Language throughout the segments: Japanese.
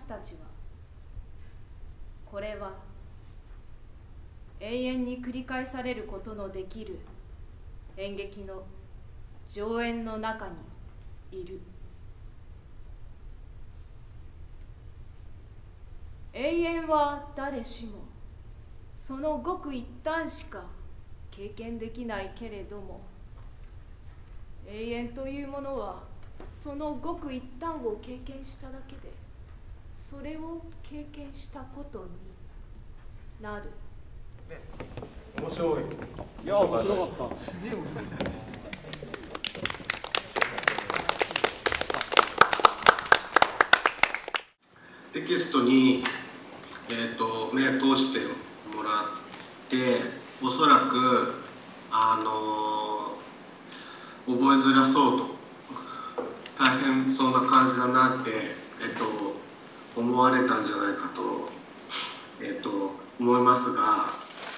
たちは、これは永遠に繰り返されることのできる演劇の上演の中にいる。永遠は誰しもそのごく一旦しか経験できないけれども、永遠というものはそのごく一旦を経験しただけで、それを経験したことになる。 面白い。いや、面白かった。テキストに、目通してもらって、おそらく覚えづらそうと、大変そんな感じだなって、思われたんじゃないかと、思いますが、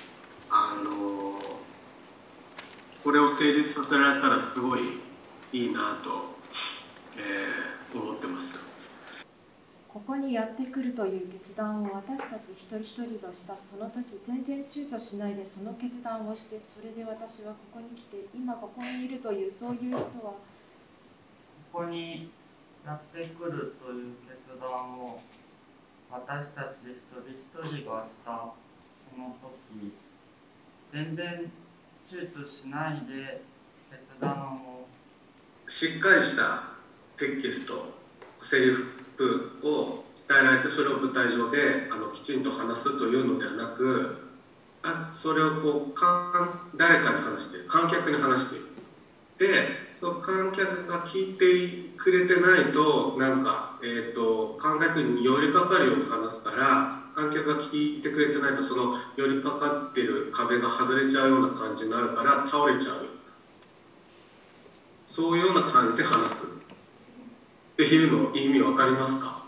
これを成立させられたらすごいいいなと、思ってます。 ここにやってくるという決断を私たち一人一人としたその時、全然躊躇しないでその決断をして、それで私はここに来て今ここにいるという、そういう人はここにやってくるという決断を私たち一人一人がしたその時、全然躊躇しないで決断を。 しっかりしたテキスト、セリフを伝えられて、それを舞台上できちんと話すというのではなく、それをこう誰かに話している、観客に話している。で、その観客が聞いてくれてないと、なんか、観客に寄りかかるように話すから、観客が聞いてくれてないと、その寄りかかってる壁が外れちゃうような感じになるから倒れちゃう。そういうような感じで話すっていうの意味わかりますか？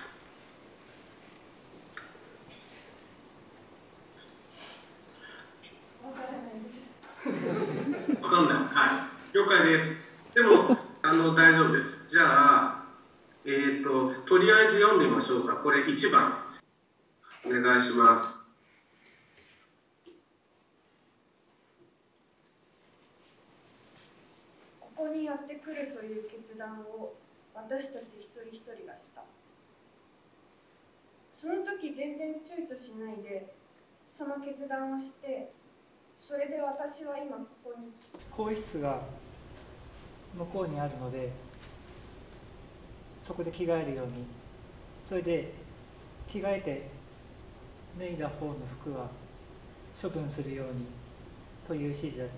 わかんない。はい。了解です。でも大丈夫です。じゃあとりあえず読んでみましょうか。これ1番お願いします。 ここにやってくるという決断を私たち一人一人がした。その時全然躊躇しないでその決断をして、それで私は今ここに。 更衣室が向こうにあるので、そこで着替えるように、それで着替えて脱いだ方の服は処分するようにという指示だった。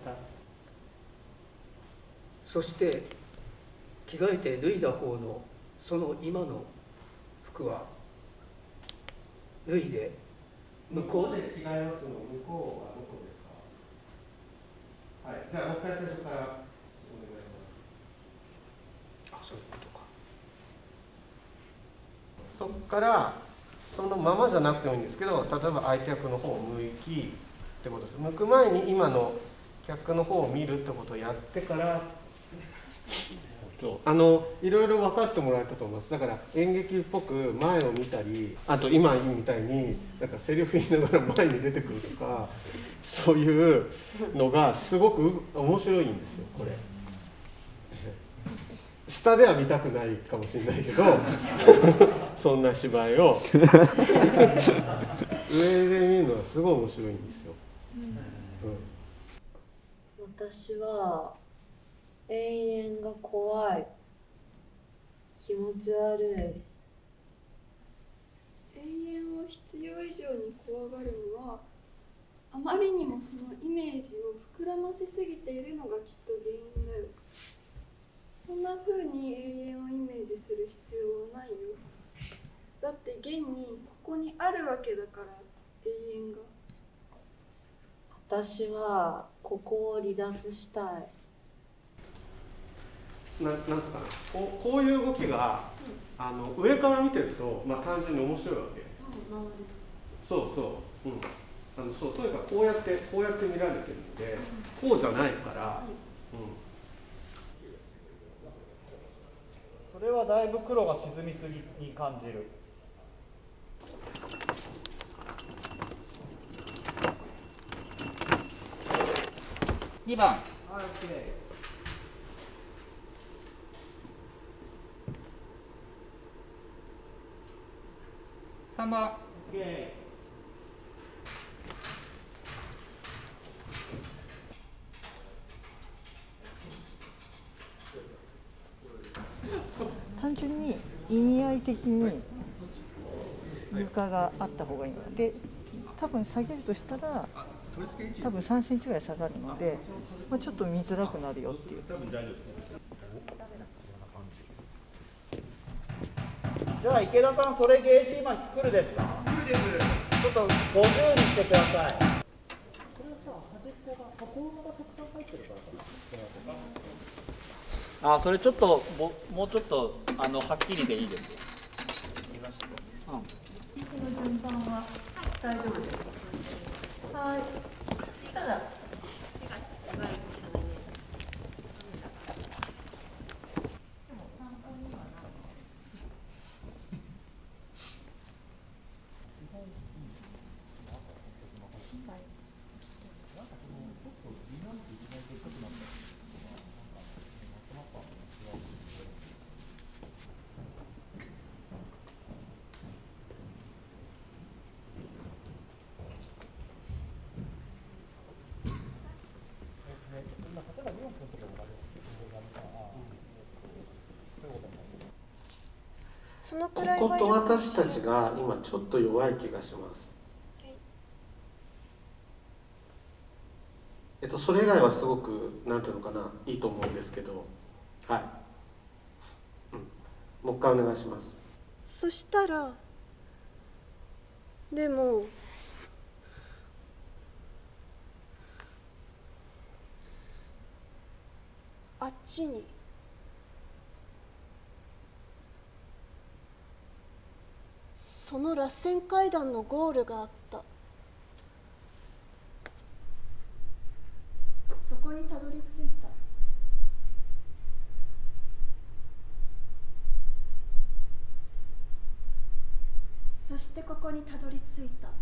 そして着替えて脱いだ方のその今の服は脱いで向こうで着替えますの向こうはどこですか？はい、じゃあもう一回最初からお願いします。 あ、そういうことか。 そこからそのままじゃなくてもいいんですけど、例えば相手役の方を向きってことです。向く前に今の客の方を見るってことをやってからいろいろ分かってもらえたと思います。だから演劇っぽく前を見たり、あと今みたいになんかセリフ言いながら前に出てくるとか、そういうのがすごく面白いんですよ。これ下では見たくないかもしれないけどそんな芝居を上で見るのはすごい面白いんですよ。 私は永遠が怖い、気持ち悪い。 永遠を必要以上に怖がるのは、あまりにもそのイメージを膨らませすぎているのがきっと原因だよ。そんな風に永遠をイメージする必要はないよ。だって現にここにあるわけだから、永遠が。 私はここを離脱したい。 なんですかね、こういう動きが上から見てると、単純に面白いわけ。そうそう、そうとにかくこうやって見られてるので、こうじゃないから、 それはだいぶ黒が沈みすぎに感じる。 2番。3番。 単純に意味合い的に床があった方がいいので、多分下げるとしたら多分3センチぐらい下がるので、ちょっと見づらくなるよっていう。 じゃあ池田さん、それゲージ今来るですか？来るです。ちょっと50にしてください。これはさ、端っこが箱馬がたくさん入ってるからかな。それちょっともうちょっとはっきりでいいですよ。 この順番は大丈夫ですか？はい。したら。 そのくらいこことはいるかも私しれない。 たちが今ちょっと弱い気がします。それ以外はすごくなんていうのかないいと思うんですけど、はい、もう一回お願いします。 そしたらでもあっちにその螺旋階段のゴールがあった。そこにたどり着いた。そしてここにたどり着いた。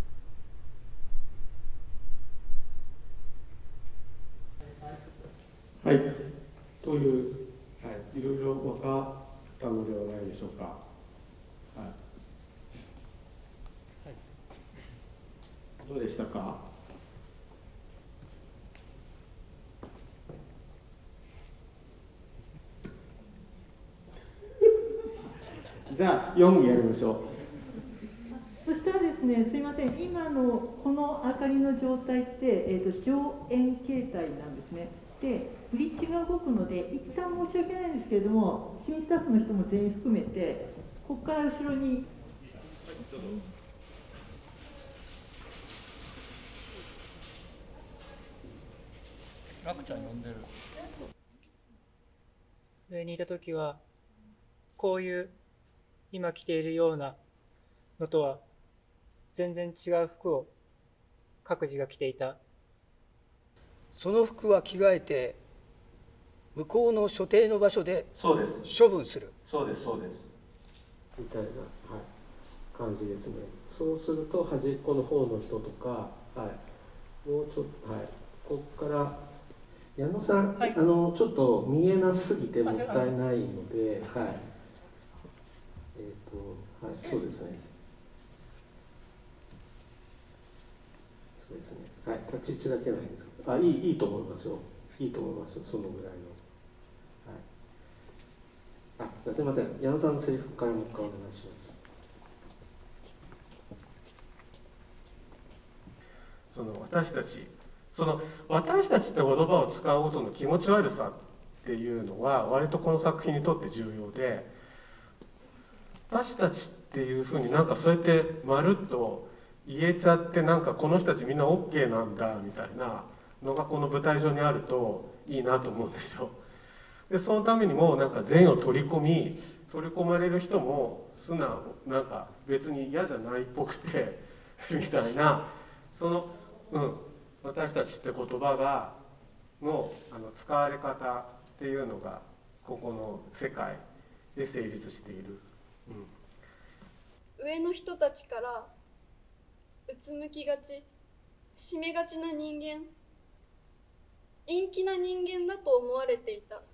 はい、という、いろいろ分かったのではないでしょうか。どうでしたか？じゃあ4やりましょう。 そしたらですね、すいません、今のこの明かりの状態って、上円形態なんですね。で、ブリッジが動くので、一旦申し訳ないんですけれども、新スタッフの人も全員含めて、ここから後ろに。 ラクちゃん呼んでる。 上にいた時はこういう今着ているようなのとは全然違う服を各自が着ていた。 その服は着替えて向こうの所定の場所で処分する。 そうですみたいな、感じですね。そうすると端っこの方の人とか、もうちょっと、ここから矢野さん、ちょっと見えなすぎてもったいないので、そうですね。そうですね。立ち位置だけなんですけど、いいと思いますよ。いいと思いますよ。そのぐらいの。じゃあすみません。矢野さんのセリフからもう一回お願いします。私たちって言葉を使うことの気持ち悪さっていうのは割とこの作品にとって重要で、私たちっていうふうになんかそうやってまるっと言えちゃって、なんかこの人たちみんな OK なんだみたいなのがこの舞台上にあるといいなと思うんですよ。でそのためにもなんか善を取り込まれる人も素直、なんか別に嫌じゃないっぽくてみたいな、その私たちって言葉の使われ方っていうのがここの世界で成立している。 上の人たちからうつむきがち、締めがちな人間、陰気な人間だと思われていた。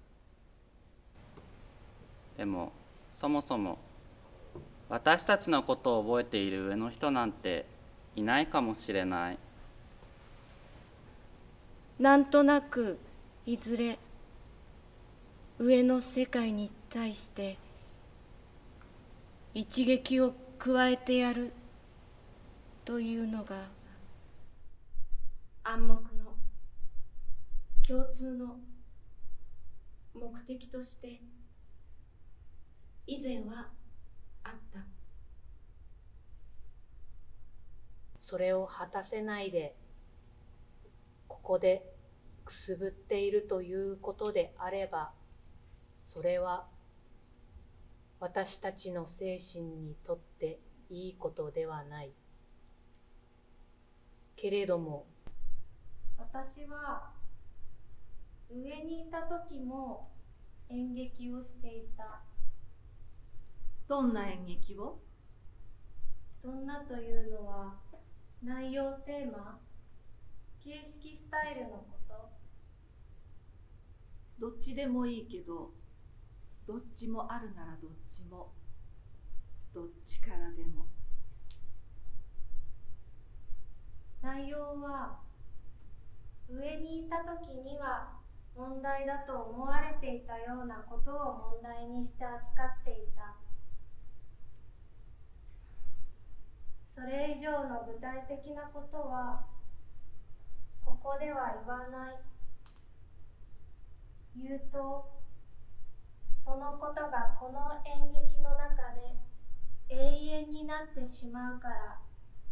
でもそもそも私たちのことを覚えている上の人なんていないかもしれない。 なんとなくいずれ上の世界に対して一撃を加えてやるというのが暗黙の共通の目的として以前はあった。 それを果たせないでここでくすぶっているということであれば、それは私たちの精神にとっていいことではない。けれども私は上にいた時も演劇をしていた。 どんな演劇を？ どんなというのは内容、テーマ、形式、スタイルのこと。 どっちでもいいけど、どっちもあるならどっちも、どっちからでも。 内容は上にいた時には問題だと思われていたようなことを問題にして扱っていた。それ以上の具体的なことはここでは言わない。言うとそのことがこの演劇の中で永遠になってしまうから。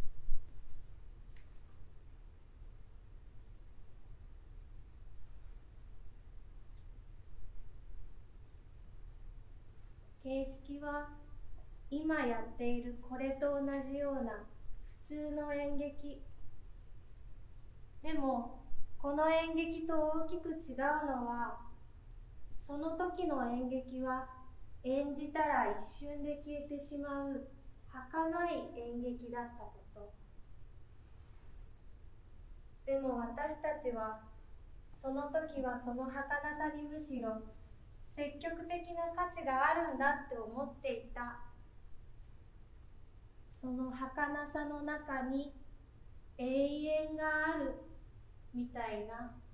形式は今やっているこれと同じような普通の演劇。でもこの演劇と大きく違うのは、その時の演劇は演じたら一瞬で消えてしまう儚い演劇だったこと。でも私たちはその時はその儚さにむしろ積極的な価値があるんだって思っていた。その儚さの中に永遠があるみたいな。